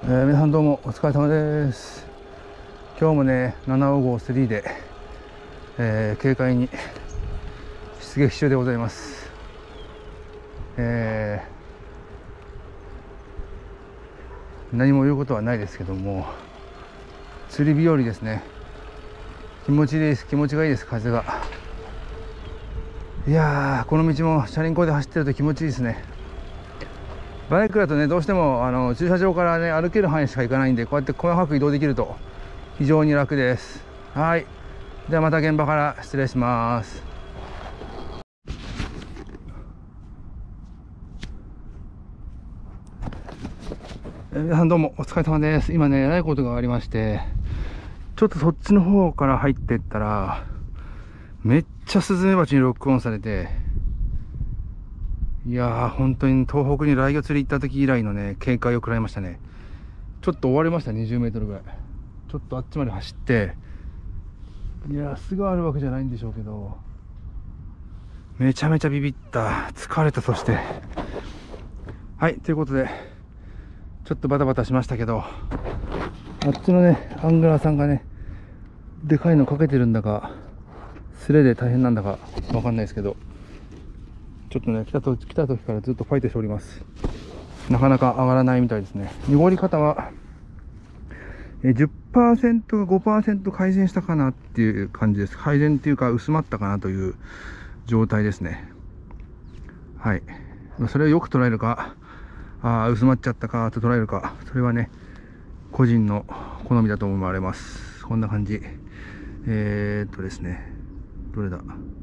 皆さんどうもお疲れ様です。今日もね7号3で、警戒に出撃中でございます。何も言うことはないですけども、釣り日和ですね。気持ちいいです。気持ちがいいです。風が。いやー、この道もチャリンコで走ってると気持ちいいですね。バイクだとね、どうしても駐車場からね歩ける範囲しか行かないんで、こうやって細かく移動できると非常に楽です。はい、ではまた現場から失礼します。皆さんどうもお疲れ様です。今ね、えらいことがありまして、ちょっとそっちの方から入ってったらめっちゃスズメバチにロックオンされて、いやー、本当に東北にライギョ釣り行った時以来のね警戒を食らいましたね。ちょっと追われました。20メートルぐらいちょっとあっちまで走って、いやー、すぐあるわけじゃないんでしょうけど、めちゃめちゃビビった。疲れた。そしてはい、ということでちょっとバタバタしましたけど、あっちのねアングラーさんがねでかいのかけてるんだかスレで大変なんだかわかんないですけど、ちょっとね来た時からずっとファイトしております。なかなか上がらないみたいですね。濁り方は10% が 5% 改善したかなっていう感じです。改善っていうか薄まったかなという状態ですね。はい、それをよく捉えるか、薄まっちゃったかと捉えるか、それはね個人の好みだと思われます。こんな感じ。ですね、どれだ、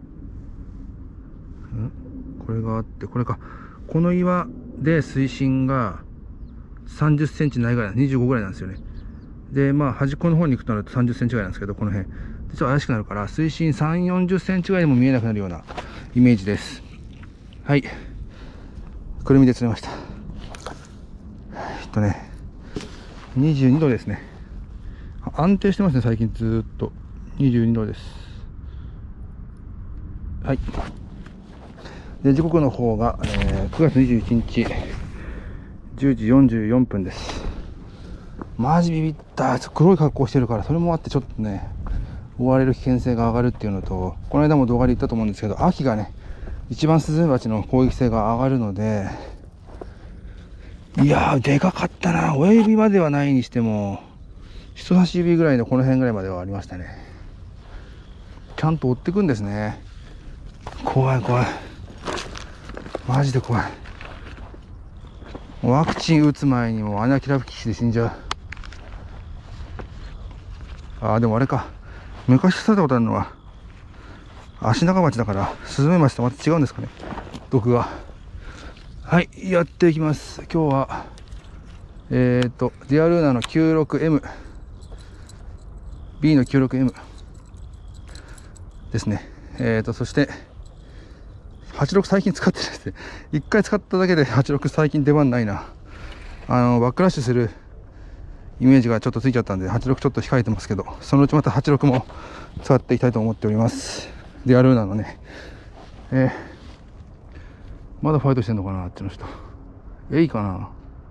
これがあって、これか。この岩で水深が30センチないぐらい、25ぐらいなんですよね。でまあ端っこの方に行くとなると30センチぐらいなんですけど、この辺ちょっと怪しくなるから水深3、40センチぐらいでも見えなくなるようなイメージです。はい、くるみで釣れました。22度ですね。安定してますね、最近ずーっと22度です。はい、で時刻の方が、9月21日10時44分です。マジビビった。黒い格好してるから、それもあってちょっとね追われる危険性が上がるっていうのと、この間も動画で言ったと思うんですけど、秋がね一番スズメバチの攻撃性が上がるので、いやー、でかかったな。親指まではないにしても人差し指ぐらいのこの辺ぐらいまではありましたね。ちゃんと追ってくんですね。怖い怖い、マジで怖い。ワクチン打つ前にもアナキラフキシで死んじゃう。でもあれか、昔刺されたことあるのはアシナガバチだから、スズメバチとまた違うんですかね、毒が。はい、やっていきます。今日はディアルーナの 96M B の 96M ですね。そして86最近使ってるんですね。一回使っただけで86最近出番ないな。バックラッシュするイメージがちょっとついちゃったんで86ちょっと控えてますけど、そのうちまた86も使っていきたいと思っております。ディアルーナのね、まだファイトしてんのかな、あっちの人。いいかな。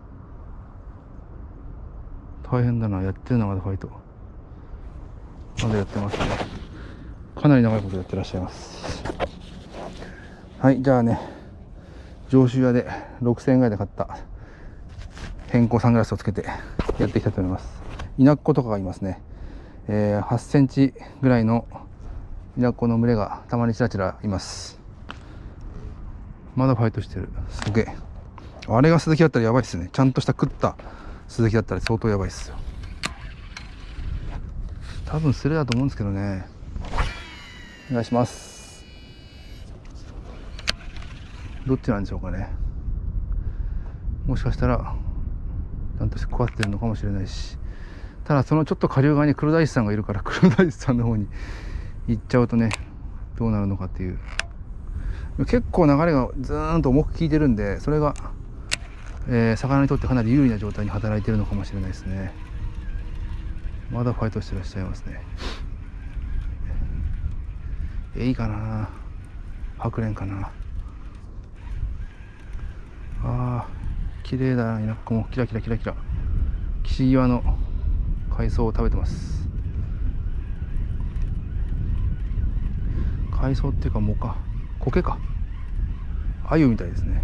大変だな、やってるな、まだファイトまだやってますね。かなり長いことやってらっしゃいます。はい、じゃあね、上州屋で6000円ぐらいで買った変更サングラスをつけてやっていきたいと思います。イナッコとかがいますね。8センチぐらいのイナッコの群れがたまにちらちらいます。まだファイトしてる。すげえ。あれがスズキだったらやばいっすね。ちゃんとした食ったスズキだったら相当やばいっすよ。多分スレだと思うんですけどね。お願いします。どっちなんでしょうかね。もしかしたらちゃんとして壊ってるのかもしれないし、ただそのちょっと下流側に黒大師さんがいるから、黒大師さんの方に行っちゃうとねどうなるのかっていう。結構流れがずーんと重く効いてるんで、それが、魚にとってかなり有利な状態に働いてるのかもしれないですね。まだファイトしてらっしゃいますね。いいかな、白蓮かな。綺麗だな、田舎もキラキラキラキラ。 岸際の海藻を食べてます。海藻っていうか藻か、苔か、鮎みたいですね。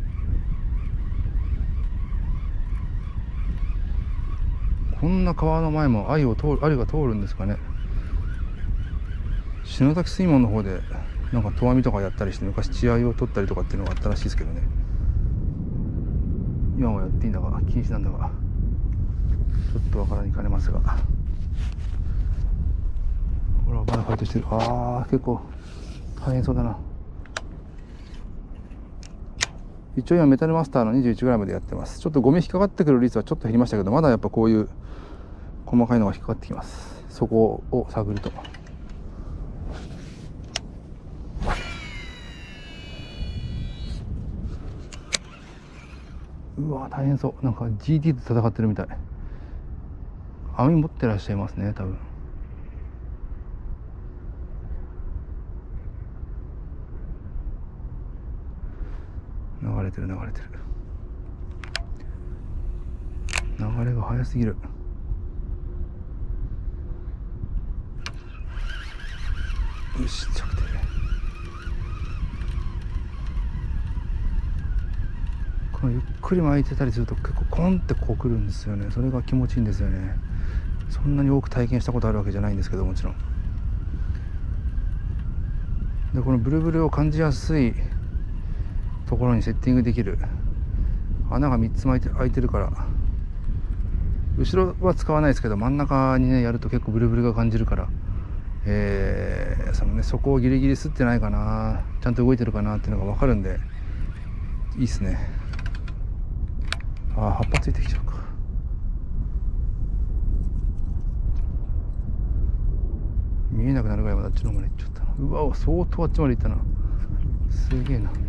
こんな川の前も鮎が通るんですかね。篠崎水門の方でなんか投網とかやったりして、昔稚鮎を取ったりとかっていうのがあったらしいですけどね。今もやっていいんだが禁止なんだが、ちょっとわからにかねますが、ほらまだファイトしてる。あー結構大変そうだな。一応今メタルマスターの 21g でやってます。ちょっとゴミ引っかかってくる率はちょっと減りましたけど、まだやっぱこういう細かいのが引っかかってきます。そこを探ると。うわ大変そう。なんか GT と戦ってるみたい。網持ってらっしゃいますね多分。流れてる流れてる。流れが速すぎる。よし着点。このゆっくり巻いてたりすると結構コンってこうくるんですよね。それが気持ちいいんですよね。そんなに多く体験したことあるわけじゃないんですけど、もちろん。でこのブルブルを感じやすいところにセッティングできる穴が3つ開いてるから、後ろは使わないですけど真ん中にねやると結構ブルブルが感じるから、そこをギリギリ吸ってないかな、ちゃんと動いてるかなっていうのが分かるんでいいっすね。葉っぱついてきちゃうか。見えなくなるぐらいまであっちの方まで行っちゃったな。うわ相当あっちまで行ったな。すげえな。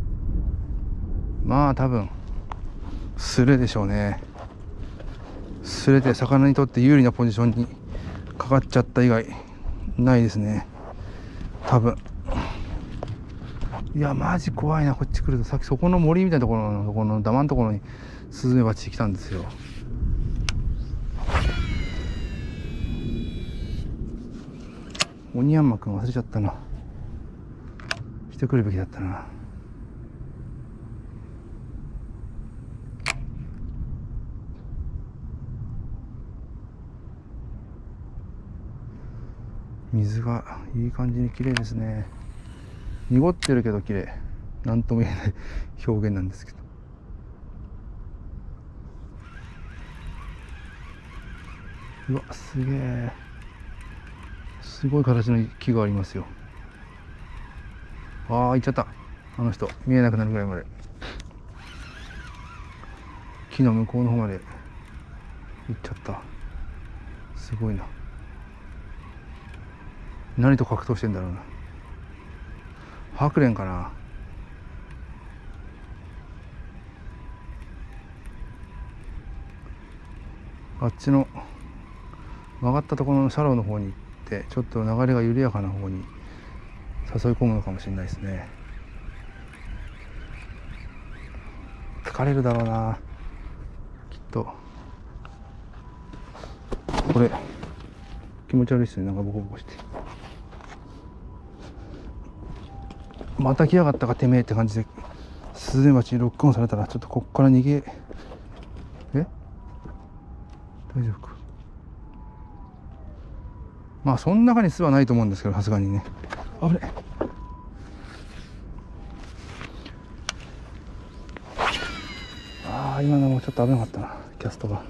まあ多分スレでしょうね。スレで魚にとって有利なポジションにかかっちゃった以外ないですね多分。いやマジ怖いな、こっち来ると。さっきそこの森みたいなところのダマのところにスズメバチ来たんですよ。オニヤンマくん忘れちゃったな。してくるべきだったな。水がいい感じに綺麗ですね。濁ってるけど綺麗。なんとも言えない表現なんですけど。うわすげえ、すごい形の木がありますよ。行っちゃった。あの人見えなくなるぐらいまで、木の向こうの方まで行っちゃった。すごいな。何と格闘してんだろうな。ハクレンかな。あっちの曲がったところのシャローの方に行って、ちょっと流れが緩やかな方に誘い込むのかもしれないですね。疲れるだろうなきっと。これ気持ち悪いっすね、なんかボコボコして。また来やがったかてめえって感じでスズメバチにロックオンされたら、ちょっとこっから逃げ、大丈夫か。まあその中に巣はないと思うんですけど、さすがにね。危ねえ。今のもちょっと危なかったな、キャストが。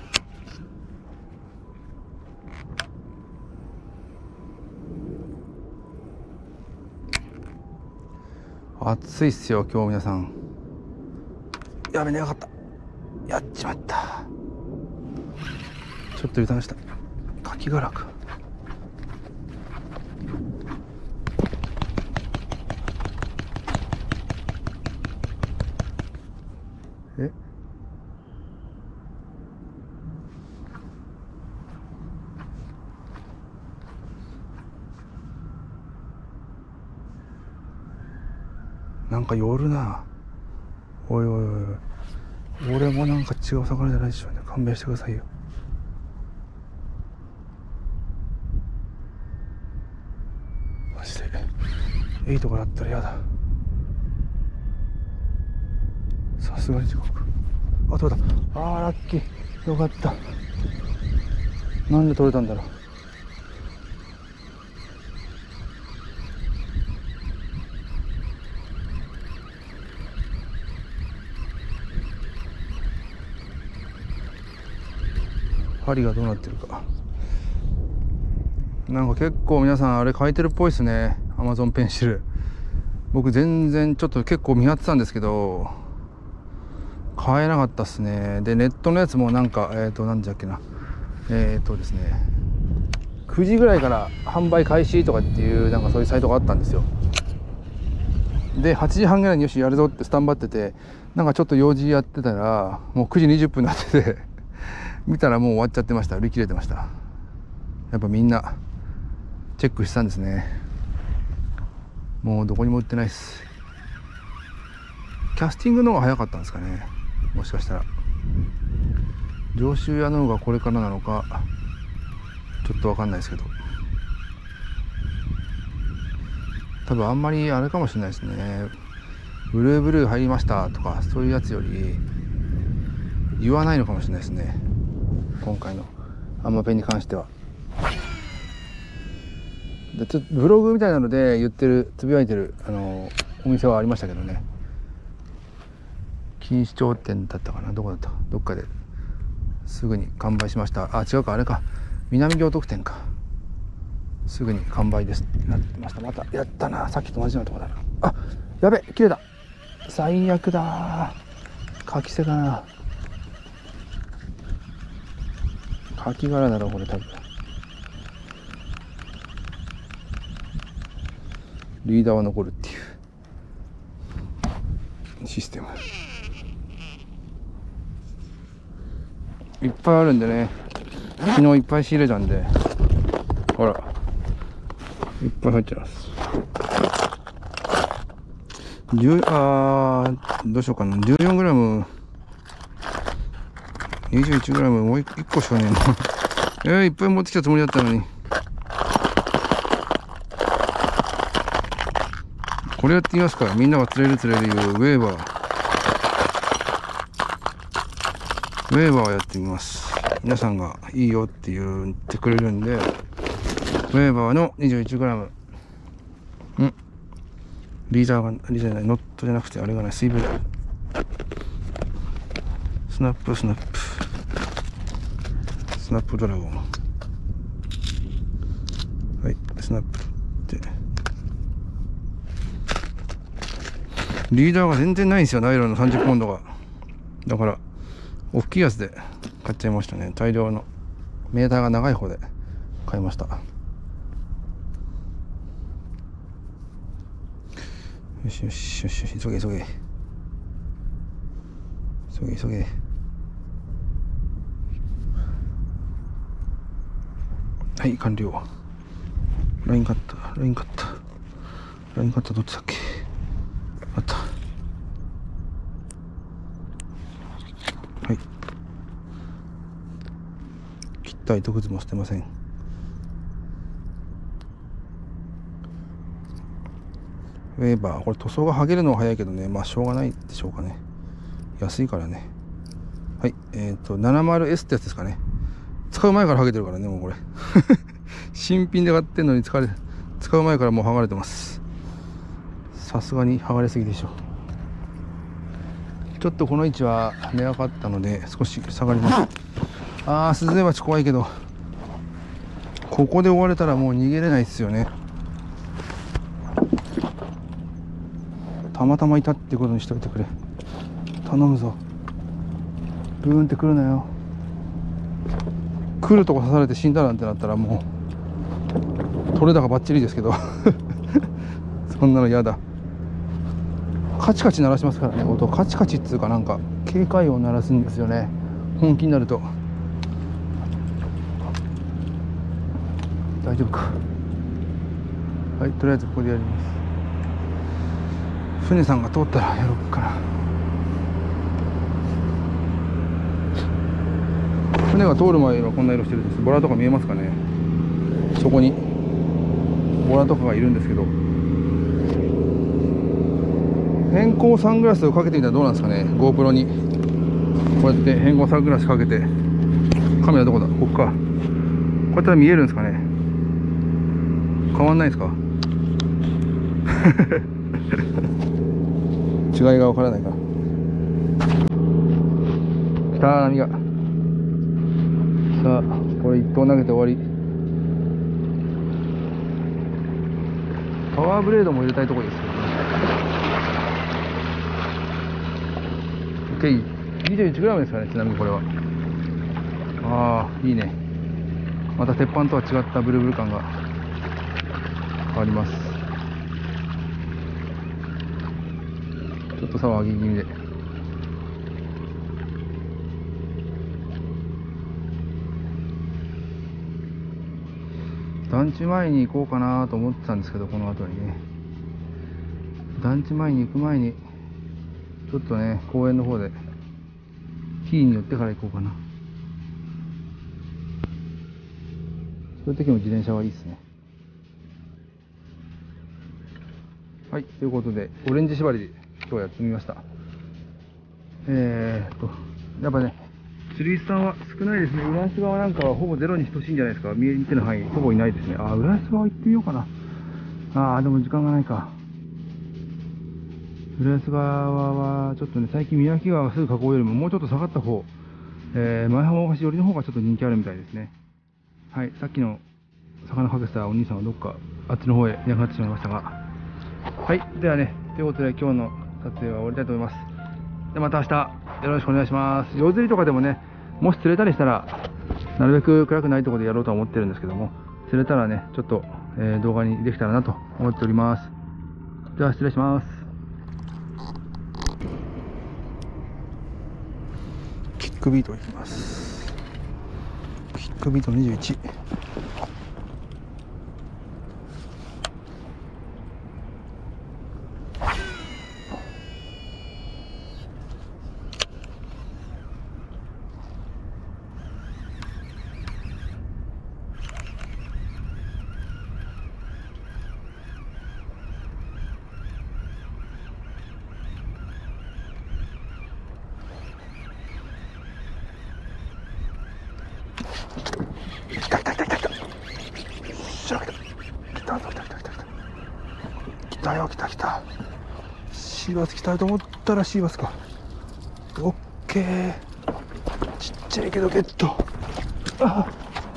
暑いっすよ今日皆さん。やべね、よかった。やっちまった。ちょっと油断した。カキ殻か。なんか寄るな。おいおいおい、俺もなんか違う魚じゃないでしょうね。 勘弁してくださいよ。マジで8とかだったら嫌だ。さすがに時刻。あ、取れた。あーラッキー、よかった。なんで取れたんだろう。針がどうなってるか。なんか結構皆さんあれ書いてるっぽいですね。 Amazon ペンシル。僕全然ちょっと結構見張ってたんですけど買えなかったっすね。でネットのやつもなんかなんだっけな、ですね、9時ぐらいから販売開始とかっていうなんかそういうサイトがあったんですよ。で8時半ぐらいによしやるぞってスタンバってて、なんかちょっと用事やってたらもう9時20分になってて見たらもう終わっちゃってました。売り切れてました。やっぱみんなチェックしたんですね。もうどこにも売ってないです。キャスティングの方が早かったんですかね、もしかしたら。上州屋の方がこれからなのかちょっと分かんないですけど、多分あんまりあれかもしれないですね。ブルーブルー入りましたとかそういうやつより言わないのかもしれないですね、今回のアンマペンに関しては。でちょっとブログみたいなので言ってるつぶやいてるお店はありましたけどね。錦糸町店だったかな、どこだった、どっかですぐに完売しました。あ、違うか、あれか、南行徳店か。すぐに完売ですってなってました。またやったな、さっきと同じようなとこだな。あ、やべ、切れた。最悪だ。カキセかな、カキ殻だろこれ多分。リーダーは残るっていうシステムいっぱいあるんでね。昨日いっぱい仕入れたんで、ほらいっぱい入ってます。どうしようかな。 14g、 21g、 もう1個しかねえないっぱい持ってきたつもりだったのに。これやってみますから。みんなが釣れるいうウェーバーをやってみます。皆さんがいいよって言ってくれるんで、ウェーバーの 21g。 リーダーじゃない、ノットじゃなくてあれがない、水分だ。スナップドラゴン。はい、スナップってリーダーが全然ないんですよ、ナイロンの30ポンドが。だから大きいやつで買っちゃいましたね。大量のメーターが長い方で買いました。よしよしよしよし、急げ。はい、完了。ラインカッタどっちだっけ、あった。はい、切った糸くずも捨てません。ウェーバー、これ塗装が剥げるのは早いけどね、まあしょうがないでしょうかね。安いからね。はい、70S ってやつですかね。使う前から剥げてるからね、もうこれ新品で買ってんのに使う前からもう剥がれてます。さすがに剥がれすぎでしょ。ちょっとこの位置は寝なかったので少し下がります。あー、スズメバチ怖いけど、ここで追われたらもう逃げれないですよね。たまたまいたってことにしておいてくれ、頼むぞ。ブーンって来るなよ。来るとこ刺されて死んだなんてなったらもう取れ高バッチリですけどそんなの嫌だ。カチカチ鳴らしますからね、音カチカチっつうか、なんか警戒音鳴らすんですよね、本気になると。大丈夫か。はい、とりあえずここでやります。船さんが通ったらやろうかな。 船が通る前はこんな色してるんです。ボラとか見えますかね。そこにボラとかがいるんですけど、変光サングラスをかけてみたらどうなんですかね。 GoPro にこうやって変光サングラスかけて、カメラどこだ、ここか。こうやったら見えるんですかね。変わんないですか違いがわからないか。来た、波が。さあ、これ1投投げて終わり。パワーブレードも入れたいところですけどね。21g ですかね、ちなみにこれは。ああ、いいね。また鉄板とは違ったブルブル感が変わります。ちょっと差は上げ気味で。団地前に行こうかなと思ってたんですけど、この後にね。団地前に行く前に、ちょっとね、公園の方で、日に寄ってから行こうかな。そういう時も自転車はいいですね。はい、ということで、オレンジ縛りで今日やってみました。やっぱね、釣りさんは少ないですね。浦安側なんかはほぼゼロに等しいんじゃないですか。見ての範囲、ほぼいないですね。あ、浦安側行ってみようかな。ああ、でも時間がないか。浦安側はちょっとね、最近三宅川がすぐ河口よりももうちょっと下がった方、前浜大橋寄りの方がちょっと人気あるみたいですね。はい、さっきの魚かけてたお兄さんはどっかあっちの方へいなくなってしまいましたが。はい、ではね、ということで今日の撮影は終わりたいと思います。で、また明日よろしくお願いします。夜釣りとかでもね、もし釣れたりしたら、なるべく暗くないところでやろうとは思ってるんですけども、釣れたらね、ちょっと、動画にできたらなと思っております。では失礼します。キックビートいきます。キックビート21。来たシーバス来たと思ったらシーバスか。オッケー、ちっちゃいけどゲット。あ、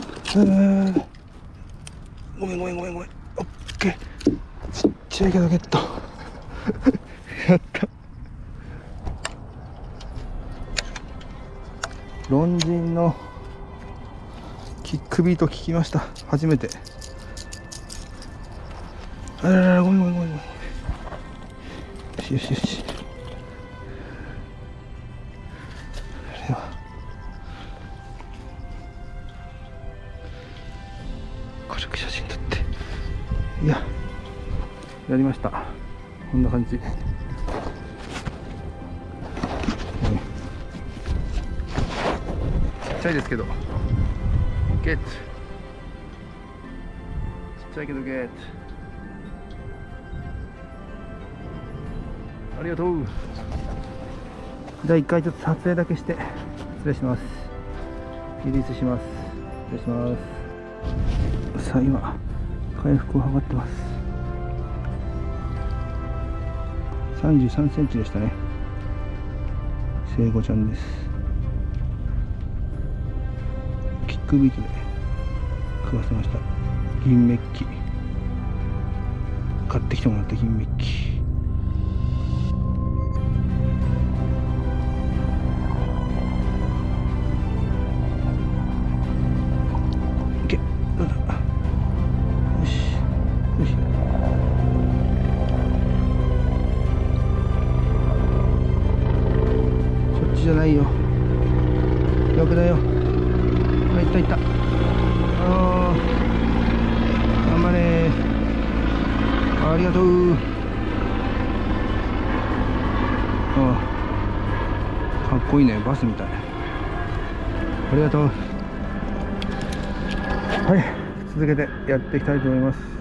ごめんオッケー、ちっちゃいけどゲットやった。ロンジンのキックビート聞きました、初めて。あららら、ごめんよし。では軽く写真撮って、いや、やりました。こんな感じ。ちっちゃいですけどゲット。ちっちゃいけどゲット。ありがとう。じゃあ一回ちょっと撮影だけして失礼します。リリースします。失礼します。さあ今回復を図ってます。33センチでしたね。生後ちゃんです。キックビートで食わせました。銀メッキ、買ってきてもらった銀メッキ。じゃないよ。逆だよ。あ、いった。あー、頑張れ。ありがとう。あ、かっこいいね、バスみたい。 ありがとう。はい、続けてやっていきたいと思います。